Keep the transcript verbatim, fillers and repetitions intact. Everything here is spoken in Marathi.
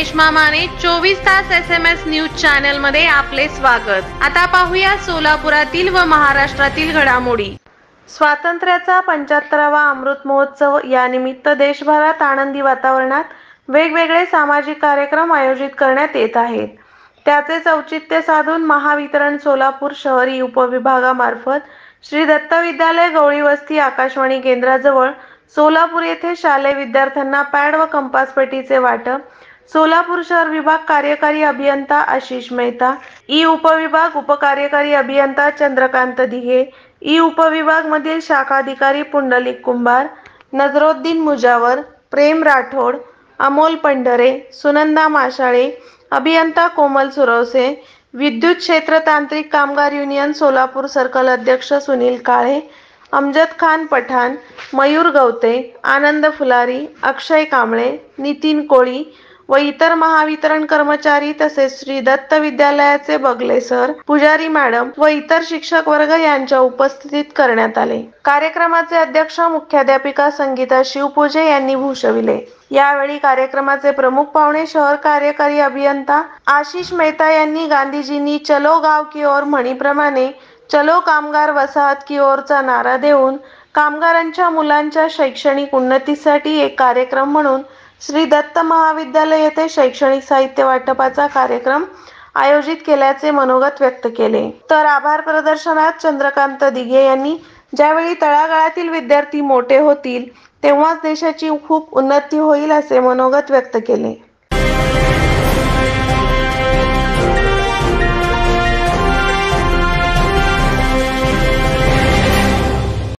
गणेश मामाने चोवीस तास S M S news channel मध्ये आपले स्वागत। आता पाहूया सोलापुरातील व महाराष्ट्रातील घडामोडी। स्वातंत्र्याचा पंच्याहत्तरावा अमृत महोत्सव या निमित्त देशभरात आनंदी वातावरणात वेगवेगळे सामाजिक कार्यक्रम आयोजित करण्यात येत आहेत। त्याचेच औचित्य साधून महावितरण सोलापूर शहरी उपविभागामार्फत श्री दत्त विद्यालय गवळी वस्ती आकाशवाणी केंद्राजवळ सोलापूर येथे शालेय विद्यार्थ्यांना पॅड व कंपास पेटीचे वाटप, सोलापूर शहर विभाग कार्यकारी अभियंता आशिष मेहता, ई उपविभाग उपकार्यकारी अभियंता चंद्रकांत दिघे, ई उपविभाग मधील शाखाधिकारी पुंडलिक कुंभार, नजरोद्दीन मुजावर, प्रेम राठोड, अमोल पंढरे, सुनंदा माशाळे, अभियंता कोमल सुरवसे, विद्युत क्षेत्र तांत्रिक कामगार युनियन सोलापूर सर्कल अध्यक्ष सुनील काळे, अमजद खान पठाण, मयूर गवते, आनंद फुलारी, अक्षय कांबळे, नितीन कोळी व इतर महावितरण कर्मचारी तसेच श्री दत्त विद्यालयाचे बगले सर, पुजारी मॅडम व इतर शिक्षक वर्ग यांच्या उपस्थितीत करण्यात आले। कार्यक्रमाचे अध्यक्ष मुख्याध्यापिका संगीता शिवपूजे यांनी भूषविले। यावेळी कार्यक्रमाचे प्रमुख पाहुणे शहर कार्यकारी अभियंता आशिष मेहता यांनी गांधीजींनी चलो गाव की ओर म्हणीप्रमाणे चलो कामगार वसाहत की ओरचा नारा देऊन कामगारांच्या मुलांच्या शैक्षणिक उन्नतीसाठी एक कार्यक्रम म्हणून श्री दत्त महाविद्यालय येथे शैक्षणिक साहित्य वाटपाचा कार्यक्रम आयोजित केल्याचे मनोगत व्यक्त केले। तर आभार प्रदर्शनात चंद्रकांत दिघे यांनी ज्यावेळी तळागाळातील विद्यार्थी मोठे होतील तेव्हाच देशाची खूप उन्नती होईल असे मनोगत व्यक्त केले।